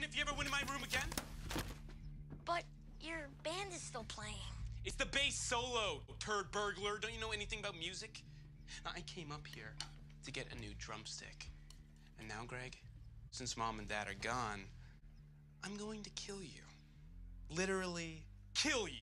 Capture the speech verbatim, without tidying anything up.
if you ever went in my room again. But your band is still playing. It's the bass solo, turd burglar. Don't you know anything about music? Now, I came up here to get a new drumstick. And now, Greg, since Mom and Dad are gone, I'm going to kill you. Literally kill you.